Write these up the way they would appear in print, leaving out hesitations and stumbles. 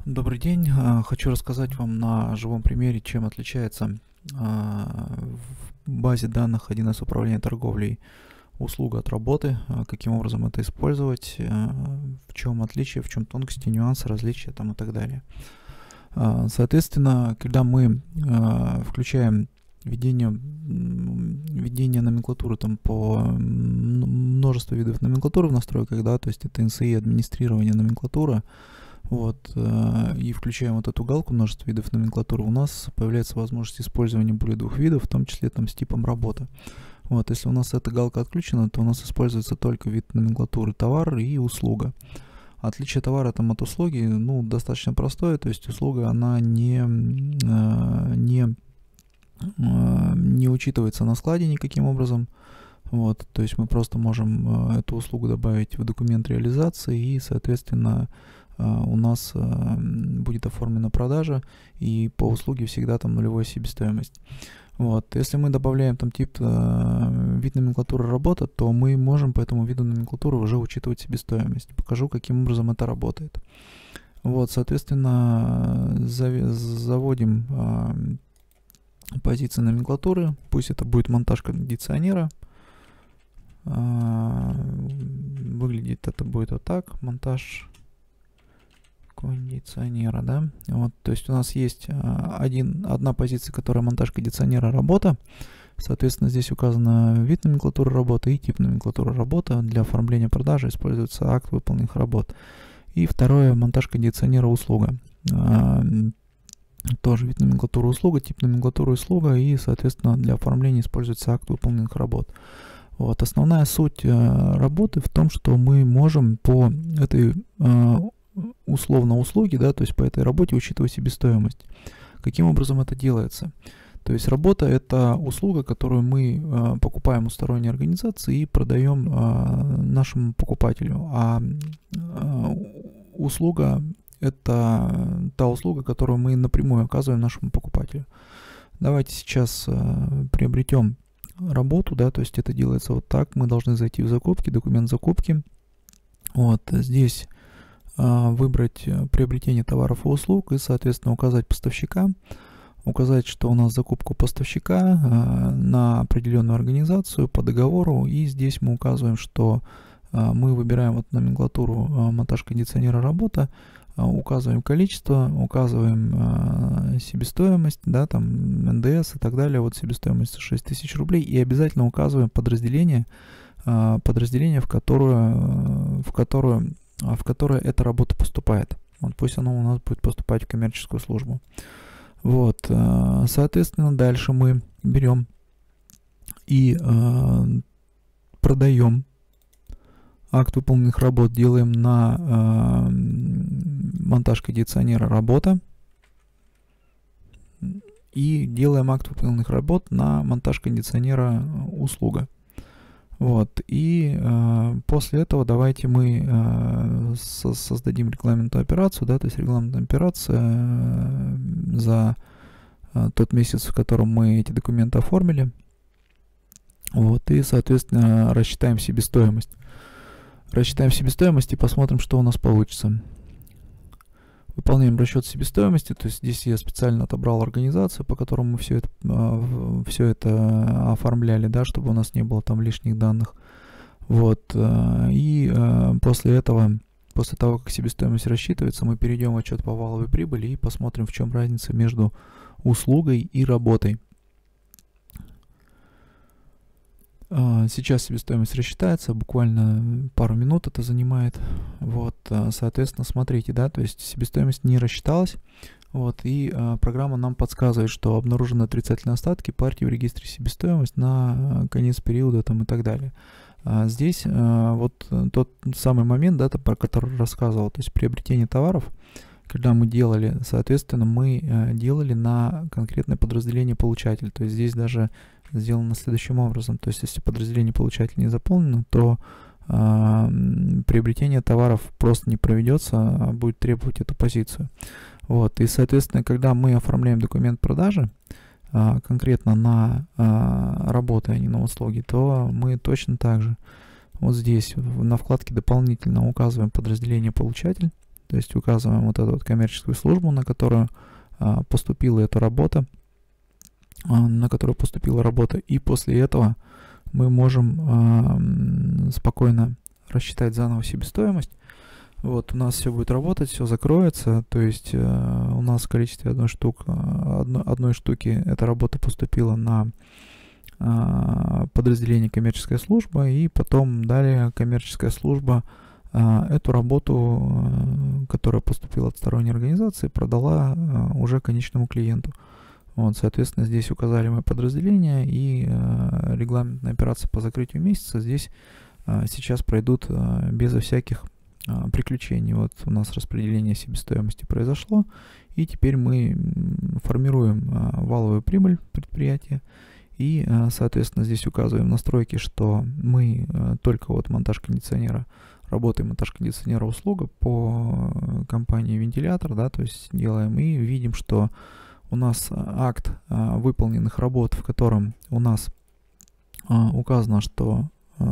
Добрый день. Хочу рассказать вам на живом примере, чем отличается в базе данных 1С управления торговлей услуга от работы, каким образом это использовать, в чем отличие, в чем тонкости, нюансы, различия там и так далее. Соответственно, когда мы включаем введение номенклатуры там по множеству видов номенклатуры в настройках, да, то есть это NCI, администрирование номенклатуры, вот, и включаем вот эту галку множество видов номенклатуры, у нас появляется возможность использования более двух видов, в том числе там с типом работы. Вот, если у нас эта галка отключена, то у нас используется только вид номенклатуры товар и услуга. Отличие товара там от услуги, ну, достаточно простое, то есть услуга, она не учитывается на складе никаким образом. Вот, то есть мы просто можем эту услугу добавить в документ реализации, и, соответственно, у нас будет оформлена продажа, и по услуге всегда там нулевая себестоимость. Вот. Если мы добавляем там тип вид номенклатуры работа, то мы можем по этому виду номенклатуры уже учитывать себестоимость. Покажу, каким образом это работает. Вот, соответственно, заводим позиции номенклатуры. Пусть это будет монтаж кондиционера. Выглядит это будет вот так. Монтаж кондиционера, да. Вот, то есть у нас есть одна позиция, которая монтаж кондиционера работа. Соответственно, здесь указано вид номенклатуры работы и тип номенклатуры работа. Для оформления продажи используется акт выполненных работ. И второе, монтаж кондиционера услуга. Тоже вид номенклатуры услуга, тип номенклатуры услуга, и, соответственно, для оформления используется акт выполненных работ. Вот, основная суть работы в том, что мы можем по этой условно услуги, да, то есть по этой работе учитывать себестоимость. Каким образом это делается? То есть работа — это услуга, которую мы покупаем у сторонней организации и продаем нашему покупателю. А услуга — это та услуга, которую мы напрямую оказываем нашему покупателю. Давайте сейчас приобретем работу, да, то есть это делается вот так. Мы должны зайти в закупки, документ закупки. Вот здесь выбрать приобретение товаров и услуг и, соответственно, указать поставщика, указать, что у нас закупка поставщика на определенную организацию по договору, и здесь мы указываем, что мы выбираем вот номенклатуру монтаж кондиционера работа, указываем количество, указываем себестоимость, да, там НДС и так далее, вот себестоимость 6000 рублей, и обязательно указываем подразделение, в которое эта работа поступает. Вот, пусть оно у нас будет поступать в коммерческую службу. Вот, соответственно, дальше мы берем и продаем акт выполненных работ, делаем на монтаж кондиционера работа и делаем акт выполненных работ на монтаж кондиционера услуга. Вот, и после этого давайте мы создадим регламентную операцию, да, то есть регламентная операция за тот месяц, в котором мы эти документы оформили. Вот, и, соответственно, рассчитаем себестоимость. Рассчитаем себестоимость и посмотрим, что у нас получится. Выполняем расчет себестоимости, то есть здесь я специально отобрал организацию, по которому мы все это оформляли, да, чтобы у нас не было там лишних данных. Вот, и после этого, после того, как себестоимость рассчитывается, мы перейдем в отчет по валовой прибыли и посмотрим, в чем разница между услугой и работой. Сейчас себестоимость рассчитается, буквально пару минут это занимает. Вот, соответственно, смотрите, да, то есть себестоимость не рассчиталась. Вот, и программа нам подсказывает, что обнаружены отрицательные остатки партии в регистре себестоимость на конец периода там и так далее. Здесь вот тот самый момент, да, про который рассказывал, то есть приобретение товаров. Когда мы делали, соответственно, мы делали на конкретное подразделение получатель. То есть здесь даже сделано следующим образом. То есть если подразделение получателя не заполнено, то приобретение товаров просто не проведется, а будет требовать эту позицию. Вот. И, соответственно, когда мы оформляем документ продажи конкретно на работы, а не на услуги, то мы точно так же вот здесь на вкладке дополнительно указываем подразделение получатель. то есть указываем вот эту вот коммерческую службу, на которую поступила эта работа, и после этого мы можем спокойно рассчитать заново себестоимость. Вот, у нас все будет работать, все закроется, то есть у нас в количестве одной штуки эта работа поступила на подразделение коммерческая служба, и потом далее коммерческая служба эту работу, которая поступила от сторонней организации, продала уже конечному клиенту. Вот, соответственно, здесь указали мы подразделение, и регламентные операции по закрытию месяца здесь сейчас пройдут безо всяких приключений. Вот у нас распределение себестоимости произошло, и теперь мы формируем валовую прибыль предприятия, и, соответственно, здесь указываем настройки, что мы только вот монтаж кондиционера, работаем монтаж кондиционера услуга по компании вентилятор, да, то есть делаем, и видим, что у нас акт выполненных работ, в котором у нас указано, что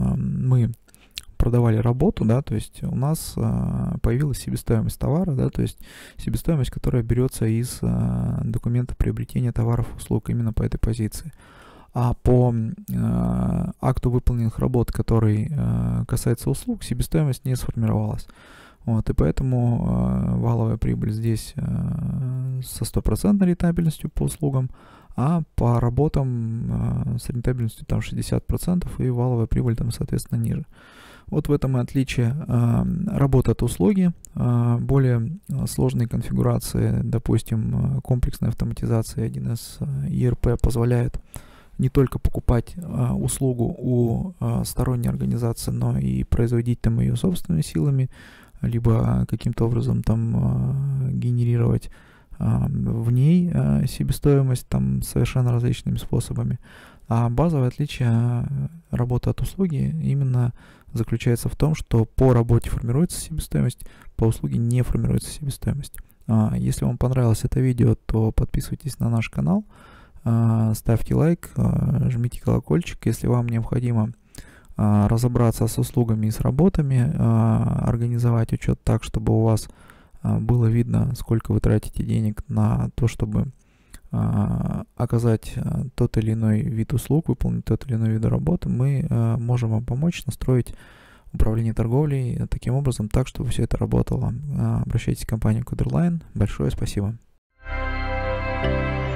мы продавали работу, да, то есть у нас появилась себестоимость товара, да, то есть себестоимость, которая берется из документа приобретения товаров и услуг именно по этой позиции. А по акту выполненных работ, который касается услуг, себестоимость не сформировалась. Вот, и поэтому валовая прибыль здесь со 100% рентабельностью по услугам, а по работам с рентабельностью там 60%, и валовая прибыль там, соответственно, ниже. Вот в этом и отличие работы от услуги. Более сложные конфигурации, допустим, комплексная автоматизация 1С ERP позволяет не только покупать услугу у сторонней организации, но и производить там ее собственными силами, либо каким-то образом там генерировать в ней себестоимость там совершенно различными способами. А базовое отличие работы от услуги именно заключается в том, что по работе формируется себестоимость, по услуге не формируется себестоимость. Если вам понравилось это видео, то подписывайтесь на наш канал, ставьте лайк, жмите колокольчик. Если вам необходимо разобраться с услугами и с работами, организовать учет так, чтобы у вас было видно, сколько вы тратите денег на то, чтобы оказать тот или иной вид услуг, выполнить тот или иной вид работы, мы можем вам помочь настроить управление торговлей таким образом, так, чтобы все это работало. Обращайтесь в компанию Coderline. Большое спасибо.